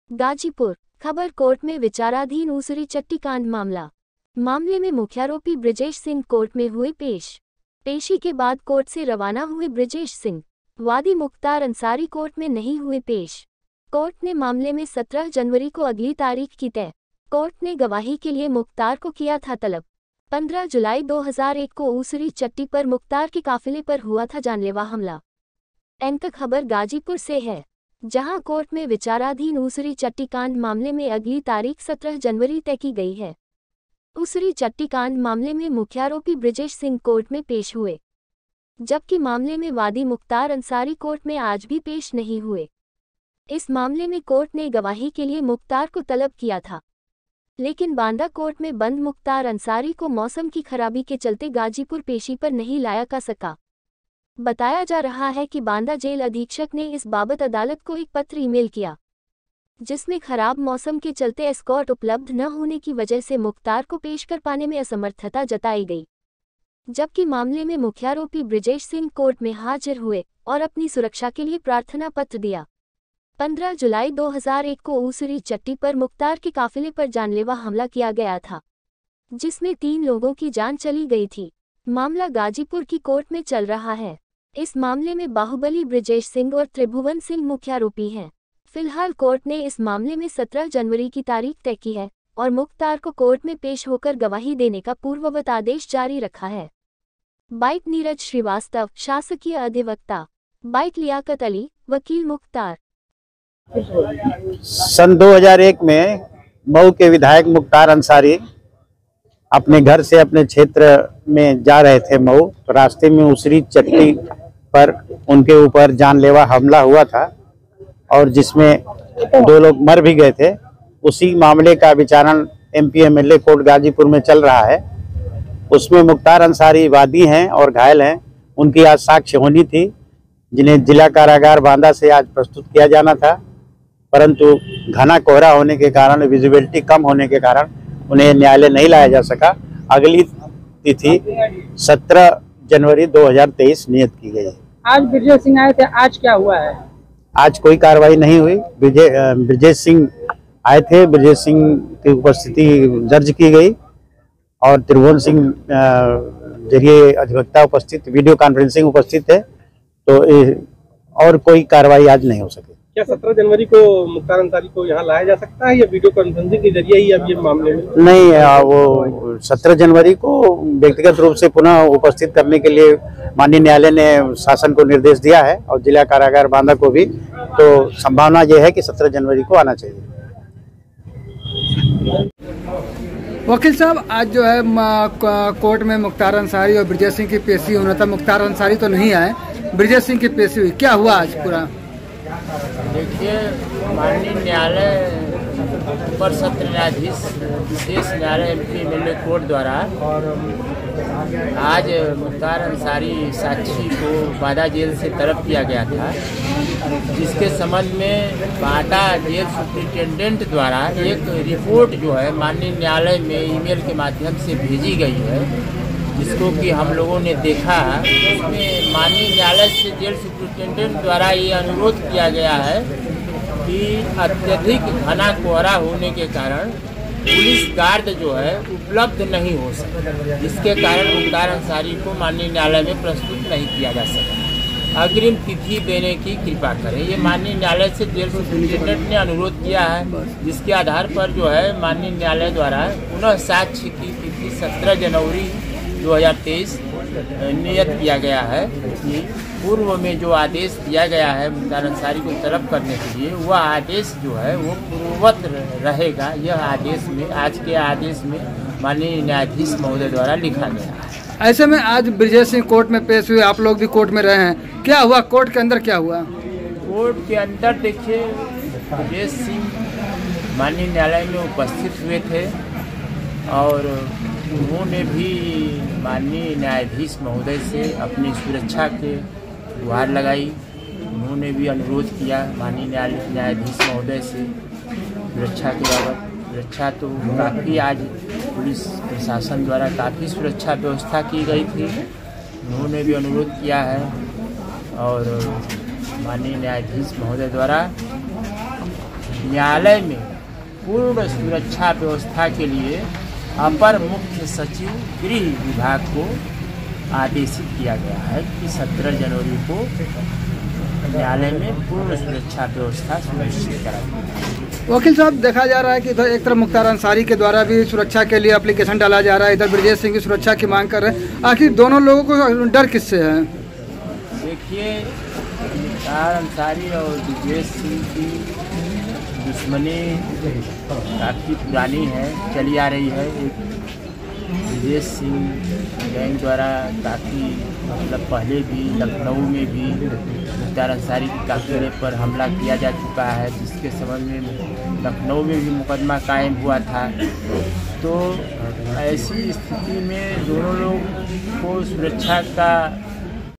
गाजीपुर खबर कोर्ट में विचाराधीन ऊसरी चट्टी कांड मामले में मुख्यारोपी ब्रिजेश सिंह कोर्ट में हुए पेशी के बाद कोर्ट से रवाना हुए ब्रिजेश सिंह वादी मुख्तार अंसारी कोर्ट में नहीं हुए पेश। कोर्ट ने मामले में 17 जनवरी को अगली तारीख की तय। कोर्ट ने गवाही के लिए मुख्तार को किया था तलब। 15 जुलाई 2001 को ऊसरी चट्टी पर मुख्तार के काफिले पर हुआ था जानलेवा हमला। एंकर खबर गाजीपुर से है, जहां कोर्ट में विचाराधीन ऊसरी चट्टी कांड मामले में अगली तारीख 17 जनवरी तय की गई है। ऊसरी चट्टी कांड मामले में मुख्यारोपी ब्रिजेश सिंह कोर्ट में पेश हुए, जबकि मामले में वादी मुख्तार अंसारी कोर्ट में आज भी पेश नहीं हुए। इस मामले में कोर्ट ने गवाही के लिए मुख्तार को तलब किया था, लेकिन बांदा कोर्ट में बंद मुख्तार अंसारी को मौसम की खराबी के चलते गाजीपुर पेशी पर नहीं लाया जा सका। बताया जा रहा है कि बांदा जेल अधीक्षक ने इस बाबत अदालत को एक पत्र ईमेल किया, जिसमें खराब मौसम के चलते एस्कॉर्ट उपलब्ध न होने की वजह से मुख्तार को पेश कर पाने में असमर्थता जताई गई, जबकि मामले में मुख्यारोपी ब्रिजेश सिंह कोर्ट में हाजिर हुए और अपनी सुरक्षा के लिए प्रार्थना पत्र दिया। 15 जुलाई 2001 को ऊसरी चट्टी पर मुख्तार के काफिले पर जानलेवा हमला किया गया था, जिसमें 3 लोगों की जान चली गई थी। मामला गाजीपुर की कोर्ट में चल रहा है। इस मामले में बाहुबली ब्रिजेश सिंह और त्रिभुवन सिंह मुख्यारोपी हैं। फिलहाल कोर्ट ने इस मामले में 17 जनवरी की तारीख तय की है और मुख्तार को कोर्ट में पेश होकर गवाही देने का पूर्ववत आदेश जारी रखा है। बाइट नीरज श्रीवास्तव, शासकीय अधिवक्ता। बाइट लियाकत अली, वकील मुख्तार। सन 2001 में मऊ के विधायक मुख्तार अंसारी अपने घर से अपने क्षेत्र में जा रहे थे मऊ, तो रास्ते में ऊसरी चट्टी पर उनके ऊपर जानलेवा हमला हुआ था और जिसमें 2 लोग मर भी गए थे। उसी मामले का विचारण MP MLA कोर्ट गाजीपुर में चल रहा है। उसमें मुख्तार अंसारी वादी हैं और घायल हैं। उनकी आज साक्ष्य होनी थी, जिन्हें जिला कारागार बांदा से आज प्रस्तुत किया जाना था, परंतु घना कोहरा होने के कारण, विजिबिलिटी कम होने के कारण उन्हें न्यायालय नहीं लाया जा सका। अगली तिथि 17 जनवरी 2023 नियत की गई है। आज ब्रिजेश सिंह आए थे, आज क्या हुआ है? आज कोई कार्रवाई नहीं हुई। ब्रिजेश सिंह आए थे, ब्रिजेश सिंह की उपस्थिति दर्ज की गई और त्रिभुवन सिंह जरिए अधिवक्ता उपस्थित, वीडियो कॉन्फ्रेंसिंग उपस्थित है, तो और कोई कार्रवाई आज नहीं हो सकी। क्या 17 जनवरी को मुख्तार अंसारी को यहाँ लाया जा सकता है या वीडियो कॉन्फ्रेंसिंग के जरिए ही अब ये मामले में? नहीं, वो 17 जनवरी को व्यक्तिगत रूप से पुनः उपस्थित करने के लिए माननीय न्यायालय ने शासन को निर्देश दिया है और जिला कारागार बांदा को भी, तो संभावना ये है कि 17 जनवरी को आना चाहिए। वकील साहब, आज जो है कोर्ट में मुख्तार अंसारी और ब्रिजेश सिंह की पेशी होना था। मुख्तार अंसारी तो नहीं आए, ब्रिजेश सिंह की पेशी हुई। क्या हुआ आज पूरा? देखिए, माननीय न्यायालय अपर सत्र न्यायाधीश विशेष न्यायालय MP MLA कोर्ट द्वारा आज मुख्तार अंसारी साक्षी को बांदा जेल से तलब किया गया था, जिसके संबंध में बांदा जेल सुप्रिंटेंडेंट द्वारा एक रिपोर्ट जो है माननीय न्यायालय में ईमेल के माध्यम से भेजी गई है, जिसको कि हम लोगों ने देखा। उसमें माननीय न्यायालय से जेल सुप्रिंटेंडेंट द्वारा ये अनुरोध किया गया है कि अत्यधिक घना कोहरा होने के कारण पुलिस गार्ड जो है उपलब्ध नहीं हो सका, जिसके कारण मुख्तार अंसारी को माननीय न्यायालय में प्रस्तुत नहीं किया जा सका। अग्रिम तिथि देने की कृपा करें, ये माननीय न्यायालय से जेल सुप्रिंटेंडेंट ने अनुरोध किया है, जिसके आधार पर जो है माननीय न्यायालय द्वारा पुनः साक्ष्य की तिथि 17 जनवरी 2023 नियत किया गया है। कि पूर्व में जो आदेश दिया गया है मुख्तार अंसारी को तलब करने के लिए, वह आदेश जो है वो पूर्ववत रहेगा। यह आदेश में, आज के आदेश में माननीय न्यायाधीश महोदय द्वारा लिखा गया है। ऐसे में आज ब्रिजेश सिंह कोर्ट में पेश हुए, आप लोग भी कोर्ट में रहे हैं, क्या हुआ कोर्ट के अंदर? क्या हुआ कोर्ट के अंदर? देखिए, ब्रिजेश सिंह माननीय न्यायालय में उपस्थित हुए थे और उन्होंने भी माननीय न्यायाधीश महोदय से अपनी सुरक्षा के गुहार लगाई। उन्होंने भी अनुरोध किया माननीय न्यायाधीश महोदय से सुरक्षा के बाबत। सुरक्षा तो काफ़ी आज पुलिस प्रशासन द्वारा काफ़ी सुरक्षा व्यवस्था की गई थी। उन्होंने भी अनुरोध किया है और माननीय न्यायाधीश महोदय द्वारा न्यायालय में पूर्ण सुरक्षा व्यवस्था के लिए अपर मुख्य सचिव गृह विभाग को आदेशित किया गया है कि 17 जनवरी को न्यायालय में पूर्ण सुरक्षा व्यवस्था सुनिश्चित कराई जाए। वकील साहब, देखा जा रहा है कि इधर एक तरफ मुख्तार अंसारी के द्वारा भी सुरक्षा के लिए एप्लीकेशन डाला जा रहा है, इधर ब्रजेश सिंह की सुरक्षा की मांग कर रहे हैं। आखिर दोनों लोगों को डर किससे है? देखिए, मुख्तार अंसारी और ब्रजेश सिंह की दुश्मनी काफ़ी पुरानी है, चली आ रही है। एक ब्रजेश सिंह गैंग द्वारा काफ़ी मतलब पहले भी लखनऊ में भी मुख्तार अंसारी के काफिले पर हमला किया जा चुका है, जिसके संबंध में लखनऊ में भी मुकदमा कायम हुआ था। तो ऐसी स्थिति में दोनों लोग को सुरक्षा का